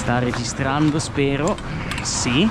Sta registrando, spero. Sì.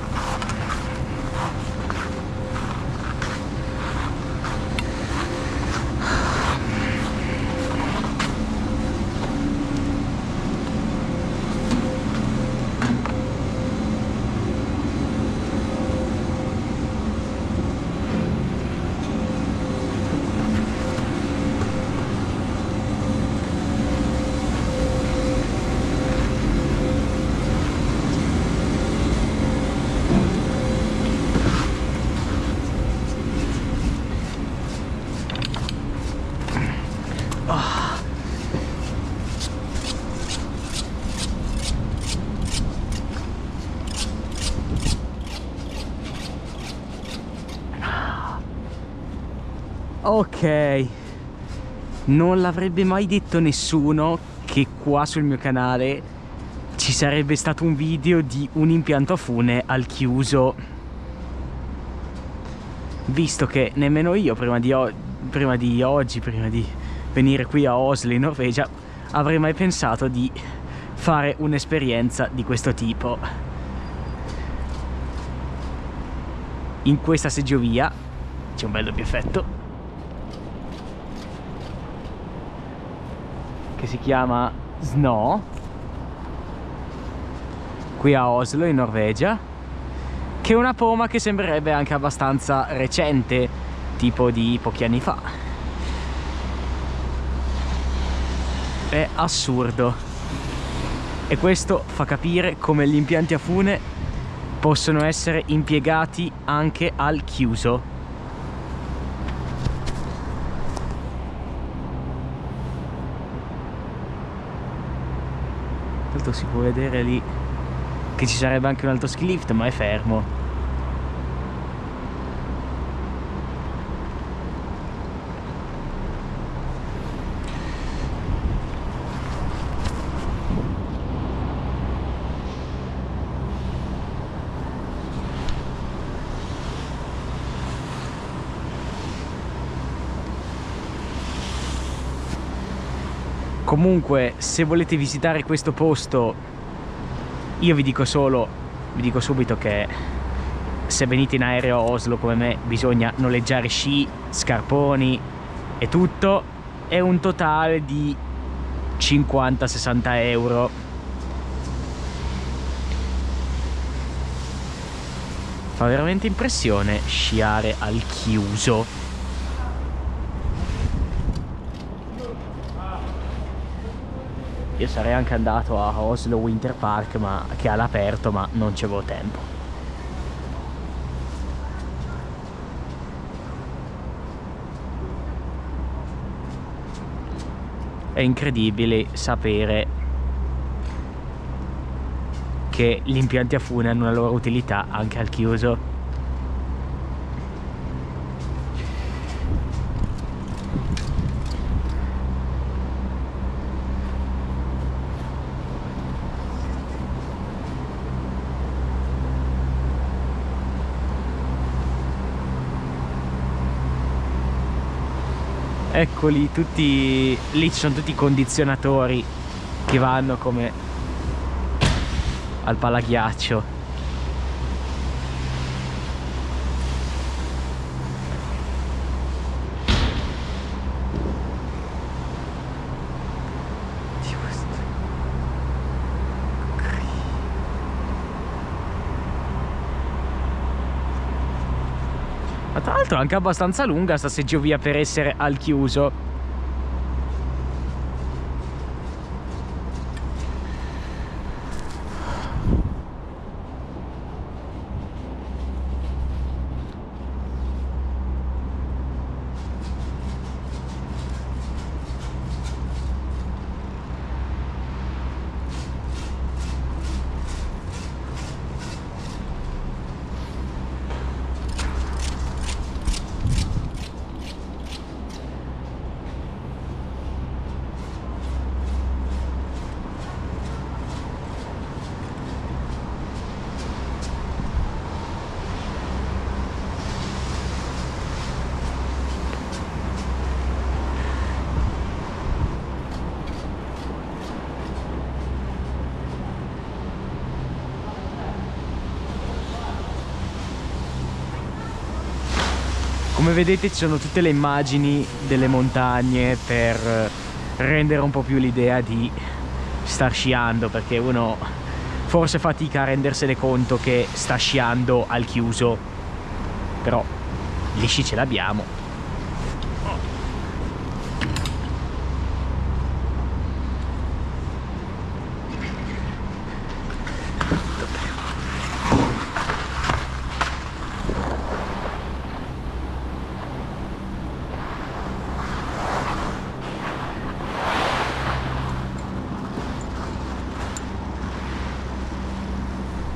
Ok, non l'avrebbe mai detto nessuno che qua sul mio canale ci sarebbe stato un video di un impianto a fune al chiuso, visto che nemmeno io prima di venire qui a Oslo in Norvegia avrei mai pensato di fare un'esperienza di questo tipo. In questa seggiovia c'è un bel doppio effetto che si chiama Snow, qui a Oslo in Norvegia, che è una poma che sembrerebbe anche abbastanza recente, tipo di pochi anni fa. È assurdo, e questo fa capire come gli impianti a fune possono essere impiegati anche al chiuso. Si può vedere lì che ci sarebbe anche un altro ski lift, ma è fermo. Comunque, se volete visitare questo posto, io vi dico subito che se venite in aereo a Oslo come me bisogna noleggiare sci, scarponi e tutto. È un totale di 50-60 euro. Fa veramente impressione sciare al chiuso. Io sarei anche andato a Oslo Winter Park, ma che è all'aperto, ma non c'avevo tempo. È incredibile sapere che gli impianti a fune hanno una loro utilità anche al chiuso. Eccoli tutti, lì ci sono tutti i condizionatori che vanno come al palaghiaccio. Ma tra l'altro è anche abbastanza lunga sta seggiovia per essere al chiuso. Come vedete ci sono tutte le immagini delle montagne per rendere un po' più l'idea di star sciando, perché uno forse fatica a rendersene conto che sta sciando al chiuso, però gli sci ce l'abbiamo.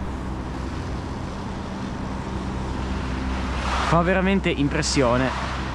Fa veramente impressione